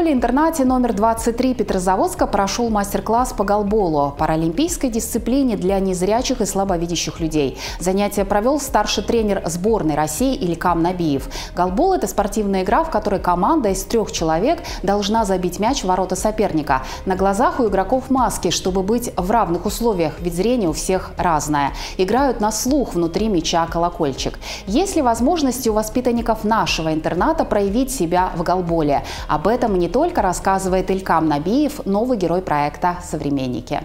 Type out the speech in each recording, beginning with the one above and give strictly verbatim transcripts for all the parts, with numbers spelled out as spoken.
школе-интернате номер двадцать три Петрозаводска прошел мастер-класс по голболу – паралимпийской дисциплине для незрячих и слабовидящих людей. Занятие провел старший тренер сборной России Илькам Набиев. Голбол – это спортивная игра, в которой команда из трех человек должна забить мяч в ворота соперника. На глазах у игроков маски, чтобы быть в равных условиях, ведь зрение у всех разное. Играют на слух, внутри мяча колокольчик. Есть ли возможности у воспитанников нашего интерната проявить себя в голболе? Об этом не только рассказывает Илькам Набиев, новый герой проекта «Современники».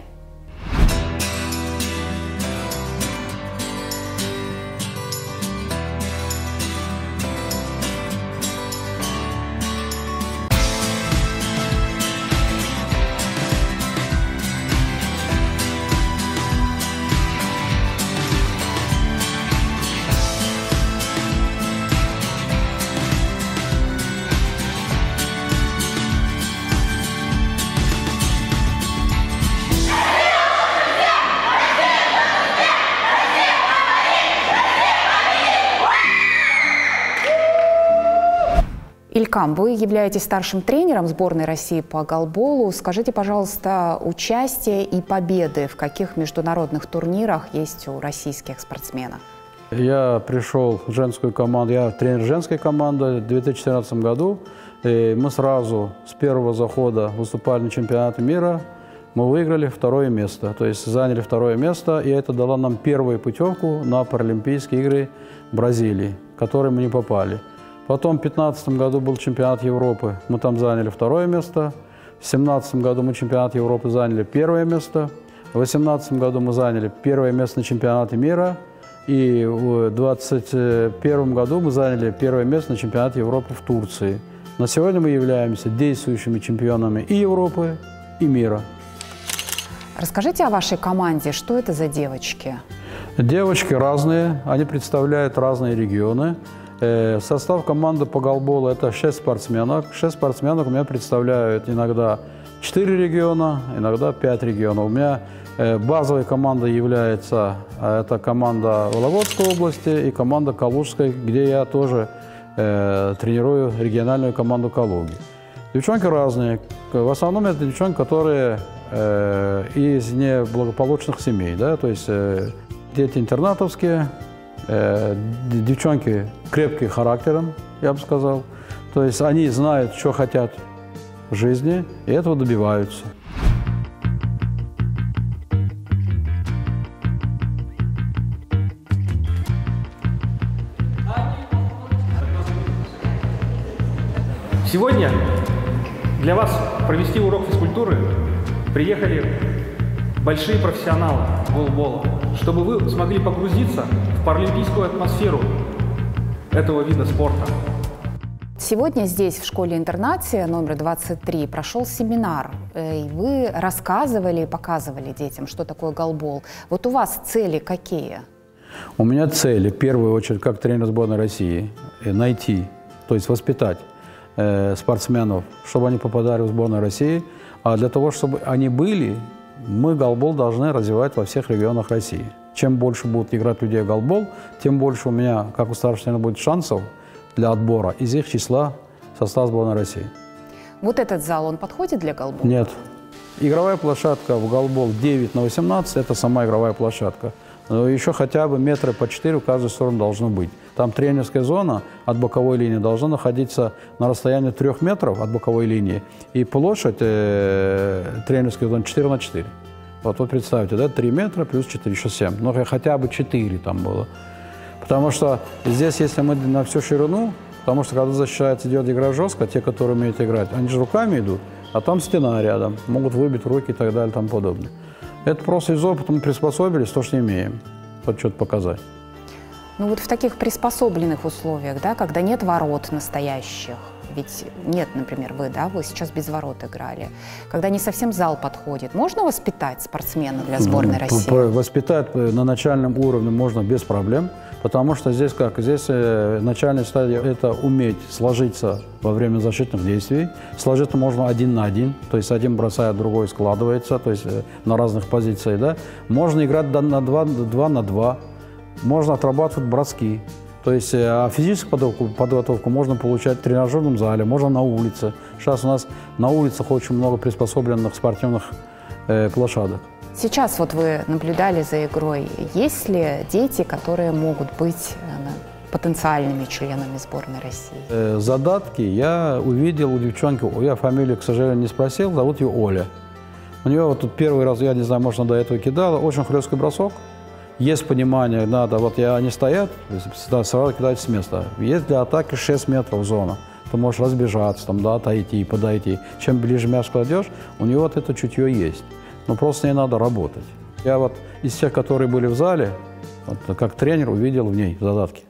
Илькам, вы являетесь старшим тренером сборной России по голболу. Скажите, пожалуйста, участие и победы в каких международных турнирах есть у российских спортсменов? Я пришел в женскую команду, я тренер женской команды в две тысячи четырнадцатом году. И мы сразу с первого захода выступали на чемпионате мира. Мы выиграли второе место, то есть заняли второе место, и это дало нам первую путевку на Паралимпийские игры в Бразилии, в которые мы не попали. Потом в две тысячи пятнадцатом году был чемпионат Европы, мы там заняли второе место. В две тысячи семнадцатом году мы чемпионат Европы заняли первое место. В две тысячи восемнадцатом году мы заняли первое место на чемпионате мира. И в две тысячи двадцать первом году мы заняли первое место на чемпионате Европы в Турции. На сегодня мы являемся действующими чемпионами и Европы, и мира. Расскажите о вашей команде. Что это за девочки? Девочки разные, они представляют разные регионы. Состав команды по голболу – это шесть спортсменок. шесть спортсменок у меня представляют иногда четыре региона, иногда пять регионов. У меня базовой командой является это команда Вологодской области и команда Калужской, где я тоже э, тренирую региональную команду Калуги. Девчонки разные. В основном это девчонки, которые э, из неблагополучных семей, да, то есть э, дети интернатовские. Девчонки крепкие характером, я бы сказал. То есть они знают, что хотят в жизни, и этого добиваются. Сегодня для вас провести урок физкультуры приехали большие профессионалы голбола, чтобы вы смогли погрузиться в паралимпийскую атмосферу этого вида спорта. Сегодня здесь, в школе-интернате номер двадцать три, прошел семинар. И вы рассказывали и показывали детям, что такое голбол. Вот у вас цели какие? У меня цели, в первую очередь, как тренер сборной России, найти, то есть воспитать э, спортсменов, чтобы они попадали в сборную России. А для того, чтобы они были, мы голбол должны развивать во всех регионах России. Чем больше будут играть людей в голбол, тем больше у меня, как у старшего тренера, будет шансов для отбора из их числа в состав сборной России. Вот этот зал, он подходит для голбола? Нет. Игровая площадка в голбол девять на восемнадцать – это сама игровая площадка. Но еще хотя бы метра по четыре в каждую сторону должно быть. Там тренерская зона от боковой линии должна находиться на расстоянии трех метров от боковой линии. И площадь э, тренерской зоны четыре на четыре. Вот, вот представьте, да, три метра плюс четыре, еще семь. Но хотя бы четыре там было. Потому что здесь, если мы на всю ширину, потому что когда защищается, идет игра жестко, те, которые умеют играть, они же руками идут, а там стена рядом, могут выбить руки и так далее и тому подобное. Это просто из опыта мы приспособились, то, что имеем, вот что-то показать. Ну вот в таких приспособленных условиях, да, когда нет ворот настоящих, ведь нет, например, вы, да, вы сейчас без ворот играли, когда не совсем зал подходит, можно воспитать спортсмена для сборной России? Воспитать на начальном уровне можно без проблем, потому что здесь как? Здесь начальная стадия – это уметь сложиться во время защитных действий. Сложиться можно один на один, то есть один бросает, другой складывается, то есть на разных позициях, да. Можно играть на два, два на два, можно отрабатывать броски. То есть а физическую подготовку, подготовку можно получать в тренажерном зале, можно на улице. Сейчас у нас на улицах очень много приспособленных спортивных э, площадок. Сейчас вот вы наблюдали за игрой. Есть ли дети, которые могут быть потенциальными членами сборной России? Э, задатки я увидел у девчонки, я фамилию, к сожалению, не спросил, зовут ее Оля. У нее вот тут первый раз, я не знаю, может, она до этого кидала, очень хлесткий бросок. Есть понимание, надо, вот я, они стоят, да, сразу кидать с места. Есть для атаки шесть метров зона. Ты можешь разбежаться, там, да, отойти, подойти. Чем ближе мяч кладешь, у нее вот это чутье есть. Но просто с ней надо работать. Я вот из тех, которые были в зале, вот, как тренер увидел в ней задатки.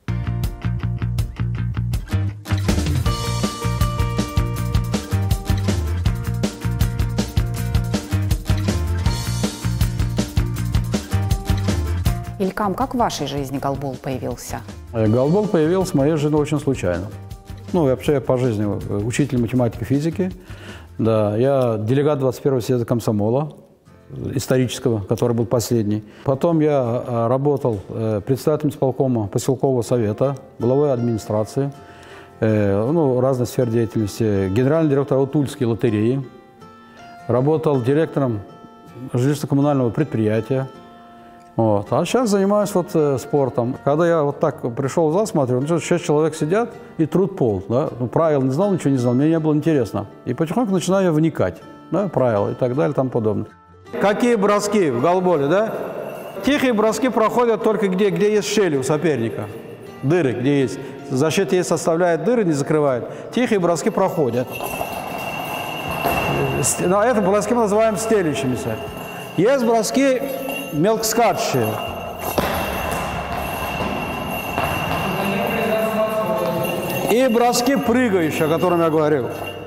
Илькам, как в вашей жизни голбол появился? Голбол появился в моей жизни очень случайно. Ну, вообще я по жизни учитель математики и физики. Да, я делегат двадцать первого съезда комсомола исторического, который был последний. Потом я работал председателем исполкома поселкового совета, главой администрации, ну, разных сфер деятельности, генеральный директор Тульской лотереи, работал директором жилищно-коммунального предприятия. Вот. А сейчас занимаюсь вот э, спортом. Когда я вот так пришел в зал, смотрю, ну, шесть человек сидят и трут пол. Да? Ну, правил не знал, ничего не знал, мне не было интересно. И потихоньку начинаю вникать, да, правила и так далее и тому подобное. Какие броски в голболе, да? Тихие броски проходят только где, где есть щели у соперника. Дыры, где есть. Защита есть, составляет дыры, не закрывает. Тихие броски проходят. На этом броски мы называем стелющимися. Есть броски мелкоскачущие. И броски прыгающие, о котором я говорил.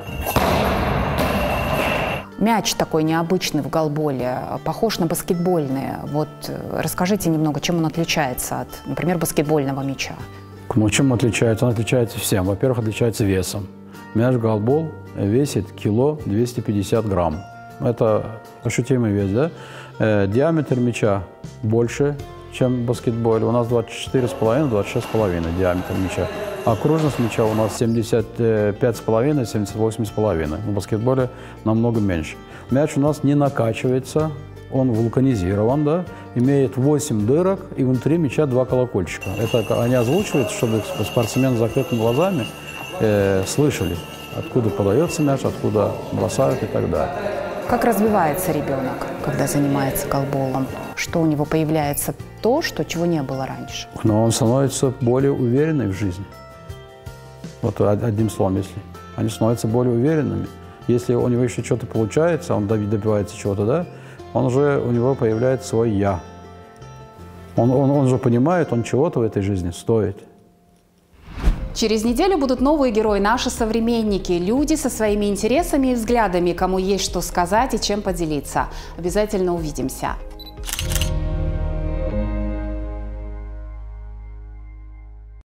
Мяч такой необычный в голболе, похож на баскетбольный. Вот расскажите немного, чем он отличается от, например, баскетбольного мяча. Ну, чем он отличается? Он отличается всем. Во-первых, отличается весом. Мяч голбол весит кило двести пятьдесят грамм. Это ощутимый вес, да? Э, диаметр мяча больше, чем в баскетболе. У нас двадцать четыре с половиной — двадцать шесть с половиной диаметр мяча. Окружность мяча у нас семьдесят пять с половиной — семьдесят восемь с половиной. В баскетболе намного меньше. Мяч у нас не накачивается, он вулканизирован, да? Имеет восемь дырок, и внутри мяча два колокольчика. Это они озвучивают, чтобы спортсмены с закрытыми глазами э, слышали, откуда подается мяч, откуда бросают и так далее. Как развивается ребенок, когда занимается голболом? Что у него появляется то, что чего не было раньше? Но он становится более уверенным в жизни. Вот одним словом, если. Они становятся более уверенными. Если у него еще что-то получается, он добивается чего-то, да, он уже, у него появляется свой «я». Он, он, он же понимает, он чего-то в этой жизни стоит. Через неделю будут новые герои, наши современники, люди со своими интересами и взглядами, кому есть что сказать и чем поделиться. Обязательно увидимся.